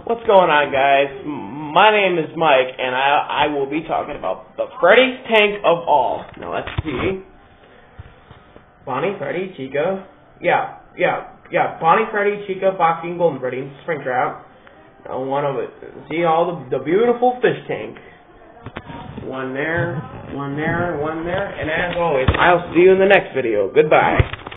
What's going on, guys? My name is Mike, and I will be talking about the Freddy tank of all. Now let's see. Bonnie, Freddy, Chica. Yeah. Bonnie, Freddy, Chica, Foxy, and Golden Freddy. Springtrap. Now one of it. See all the beautiful fish tank. One there, and as always, I'll see you in the next video. Goodbye.